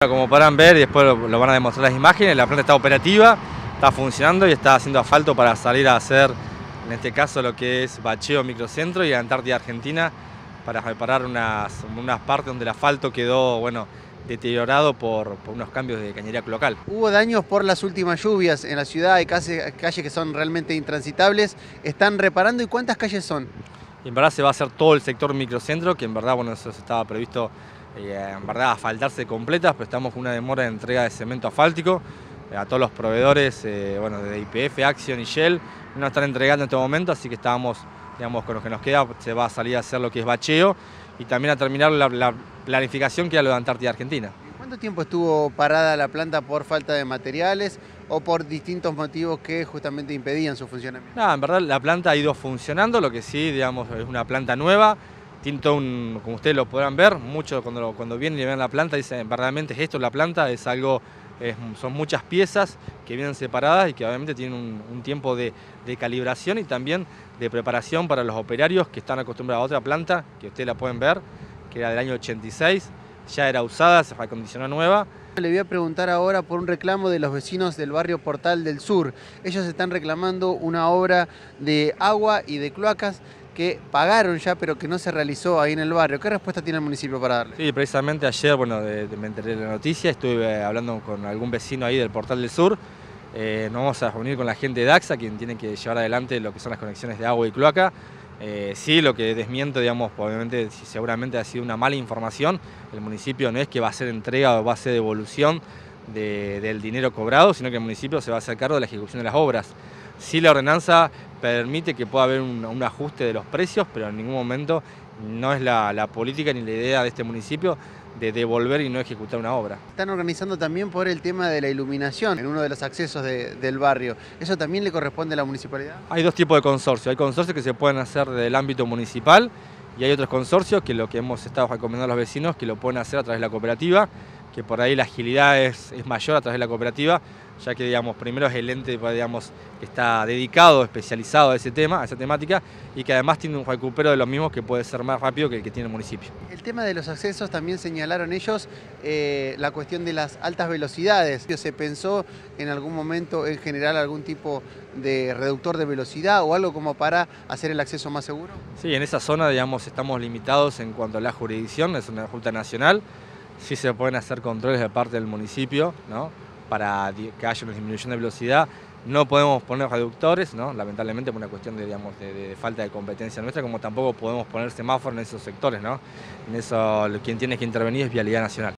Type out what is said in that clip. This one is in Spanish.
Como podrán ver, y después lo van a demostrar las imágenes, la planta está operativa, está funcionando y está haciendo asfalto para salir a hacer, en este caso, lo que es bacheo microcentro y Antártida Argentina, para reparar unas partes donde el asfalto quedó, bueno, deteriorado por unos cambios de cañería cloacal. Hubo daños por las últimas lluvias en la ciudad, hay calles que son realmente intransitables. ¿Están reparando y cuántas calles son? Y en verdad se va a hacer todo el sector microcentro, que en verdad, bueno, eso estaba previsto, en verdad, asfaltarse completas, pero estamos con una demora de entrega de cemento asfáltico a todos los proveedores, bueno, de YPF, Action y Shell, no están entregando en este momento, así que estábamos, digamos, con lo que nos queda, se va a salir a hacer lo que es bacheo y también a terminar la planificación que era lo de Antártida Argentina. ¿Cuánto tiempo estuvo parada la planta por falta de materiales o por distintos motivos que justamente impedían su funcionamiento? Nada, en verdad la planta ha ido funcionando, lo que sí, digamos, es una planta nueva, tiene todo como ustedes lo podrán ver, muchos cuando vienen y ven la planta dicen, verdaderamente es esto la planta, es algo, son muchas piezas que vienen separadas y que obviamente tienen un tiempo de calibración y también de preparación para los operarios que están acostumbrados a otra planta, que ustedes la pueden ver, que era del año 86, ya era usada, se acondicionó nueva. Le voy a preguntar ahora por un reclamo de los vecinos del barrio Portal del Sur. Ellos están reclamando una obra de agua y de cloacas que pagaron ya, pero que no se realizó ahí en el barrio. ¿Qué respuesta tiene el municipio para darle? Sí, precisamente ayer, bueno, me enteré de la noticia, estuve hablando con algún vecino ahí del Portal del Sur. Nos vamos a reunir con la gente de AXA, quien tiene que llevar adelante lo que son las conexiones de agua y cloaca. Sí, lo que desmiento, digamos, obviamente, seguramente ha sido una mala información. El municipio no es que va a hacer entrega o va a hacer devolución del dinero cobrado, sino que el municipio se va a hacer cargo de la ejecución de las obras. Sí, la ordenanza permite que pueda haber un ajuste de los precios, pero en ningún momento no es la política ni la idea de este municipio de devolver y no ejecutar una obra. Están organizando también por el tema de la iluminación en uno de los accesos del barrio. ¿Eso también le corresponde a la municipalidad? Hay dos tipos de consorcios. Hay consorcios que se pueden hacer del ámbito municipal y hay otros consorcios que lo que hemos estado recomendando a los vecinos que lo pueden hacer a través de la cooperativa, que por ahí la agilidad es mayor a través de la cooperativa, ya que, digamos, primero es el ente, digamos, que está dedicado, especializado a ese tema, a esa temática, y que además tiene un recupero de los mismos que puede ser más rápido que el que tiene el municipio. El tema de los accesos también señalaron ellos la cuestión de las altas velocidades. ¿Se pensó en algún momento en generar algún tipo de reductor de velocidad o algo como para hacer el acceso más seguro? Sí, en esa zona, digamos, estamos limitados en cuanto a la jurisdicción, es una ruta nacional. Sí se pueden hacer controles de parte del municipio, ¿no?, para que haya una disminución de velocidad. No podemos poner reductores, ¿no?, lamentablemente por una cuestión de, digamos, de falta de competencia nuestra, como tampoco podemos poner semáforos en esos sectores, ¿no? En eso quien tiene que intervenir es Vialidad Nacional.